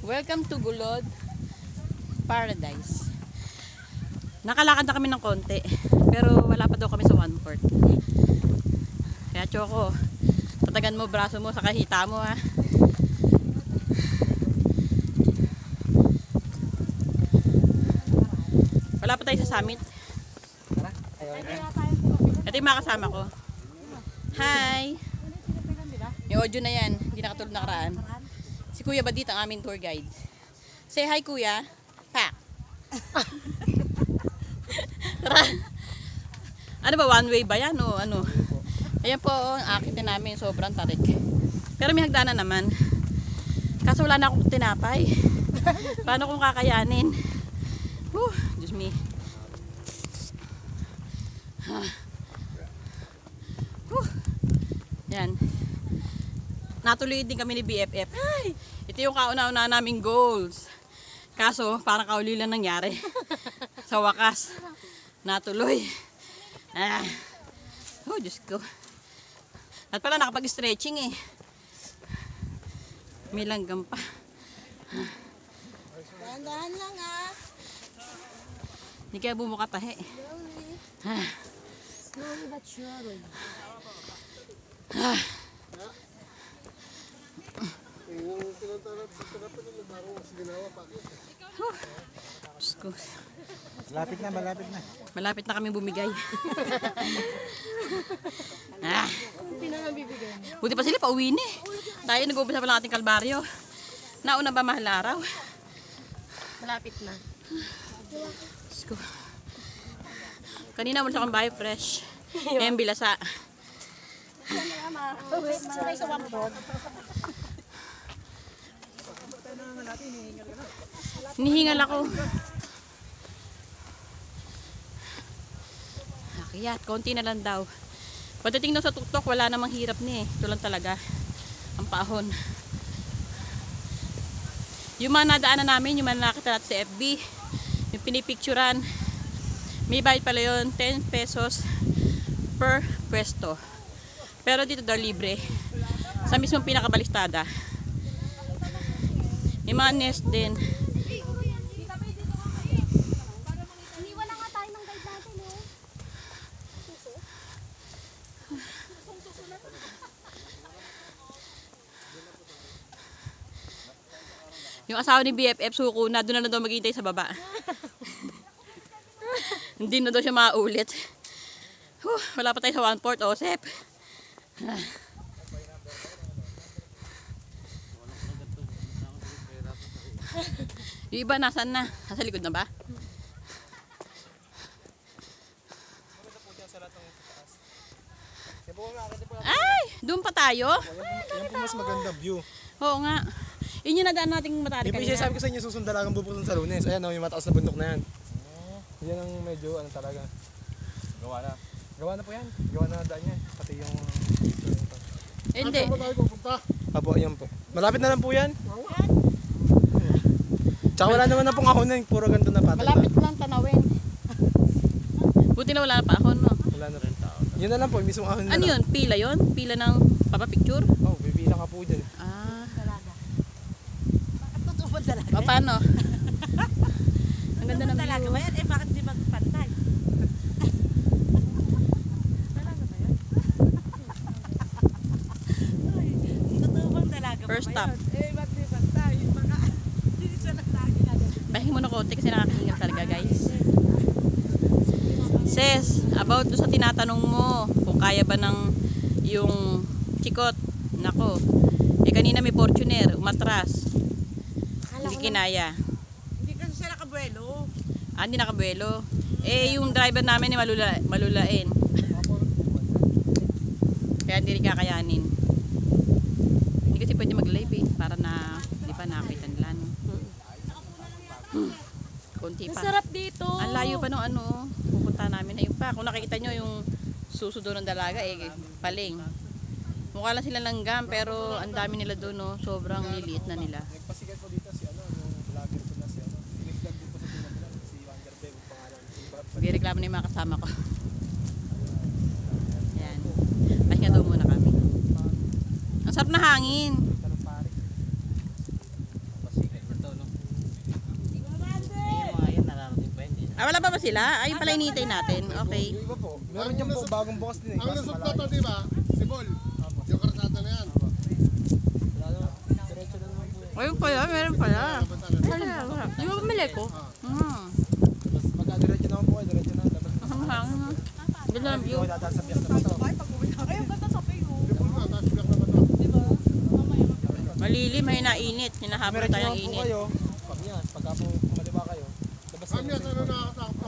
Welcome to Gulod Paradise. Nakalakad na kami ng konti, pero wala pa daw kami sa 1/4. Kaya Choco, tatagan mo braso mo sa kahita mo ha. Wala pa tayo sa summit. Ito yung mga kasama ko. Hi! May audio na yan, hindi nakatulog na karaan. Si Kuya Badit ang aming tour guide. Say hi Kuya. Pa. Tara. Ano ba, one way ba yan o ano? Ayan po ang akitin namin, sobrang tarik. Pero may hagdanan naman. Kaso wala na akong tinapay. Paano kung kakayanin? Diyos me. Yan. Natuloy din kami ni BFF. Ito yung kauna-una naming goals. Kaso, parang kauli lang nangyari. Sa wakas, natuloy. Diyos ko. At pala nakapag-stretching eh. May langgam pa. Dahan-dahan lang ah. Hindi kaya bumuka tahe. Slowly but surely. Diyos ko. Malapit na, malapit na. Malapit na kami bumigay. Hindi na nabibigyan. Buti pa sila, pauwi na eh. Tayo nag-uumpisa pa lang ating kalbaryo. Nauna ba mahal na araw? Malapit na. Diyos ko. Kanina wala akong bahay fresh. Ngayon bilasa. Sabay sa wambot. Hinihingal ako. Akiyat, konti na lang daw. Pagdating daw sa tuktok, wala namang hirap ni eh. Ito lang talaga. Ang paahon. Yung mga nadaanan namin, yung mga nakita natin sa FB, yung pinipicturan, may bayad pala yun, 10 pesos per pwesto. Pero dito daw libre. Sa mismong pinakabalistada. May mga nest din. Iniwan na nga tayo ng guide natin eh. Yung asawa ni BFF suko na, doon na daw maghihintay sa baba. Hindi na daw siya maulit. Wala pa tayo sa 1/4 Osep. Yung iba nasaan na? Nasa likod na ba? Ay! Doon pa tayo? Yan po mas maganda view. Oo nga. Yun yung nadaan nating matari Yung kanina. sabi ko sa inyo, susundalagang pupunta sa Lunes. Ayan o, yung mataas na bundok na yan. Yan ang medyo ano talaga. Gawa na. Gawa na po yan. Gawa na daan yan. Pati yung... Hindi. Saan po tayo pupunta? Apo, ayan po. Malapit na lang po yan. Tsaka wala naman na pong ahonan. Puro ganito na patag. Malapit lang tanawin. Buti na wala pa ako, no? Wala na rin. Yun na lang po, yung mismong ahon na Ano lang. yun? Pila yun? Pila ng papapicture? Oh, bibila ka po dyan. Dalaga. Bakit totoo ba dalaga? O, paano? Ang ganda ng Dalaga view. ba yan? Eh bakit di magpantay? Dalaga ba yan? Ay, totoo bang dalaga First ba stop. yan? Eh bakit di pantay? Baka hindi siya nalagi na ganun. Pahingi muna konti kasi nakakahingal talaga, guys. Sis, about do sa tinatanong mo kung kaya ba ng yung chikot. Nako. Eh kanina may Fortuner, umatras. Hindi kinaya. Hindi kasi siya nakabuelo. Hindi nakabuelo. Eh yung driver namin ay malulain. Kaya hindi rin kakayanin. Hindi kasi pwede mag-live eh. Para na, di pa nakapitan lang. Konti pa. Masarap dito. Ang layo pa nung ano, pupunta namin. Ayun pa, kung nakikita nyo yung suso doon ng dalaga, paling. Mukha lang sila langgam, pero ang dami nila doon, no? Sobrang liliit na nila. Nagpasikat po dito si ano, yung vlogger ko na si ano. Pinag-vlog din po sa Pinaglan, si Wander Beg, ang pangalan. Binireklamo na yung mga kasama ko. Yan. Pahinga daw muna kami. Ang sarap na hangin. Ah, wala pa ba sila? Ayun pala initay natin. Okay. Yung iba po. Meron yung po bagong bukas din eh. Ang Kaso lusot na malayo. to, di ba? Si Bol. Yung karsada na yan. Wala na. Diretso na naman po yan. Ayun pala, meron pala. Di ba bumili ko? Tapos magkadiretso naman po kayo. Diretso na. Tapos Ganda ng view. hindi ko dadaan sa biyak na to. Ay, pag-uwi na. Ay, ang ganda sa payo. Si Bol nga, tapos biyak na ba to? Diba? Mamaya mag- Malilim, may nainit. Hinahabol Diretso tayo ng naman po init. kayo. Pag yan, pagka po kumaliwa kayo. Labas Kami, ano nakakatakot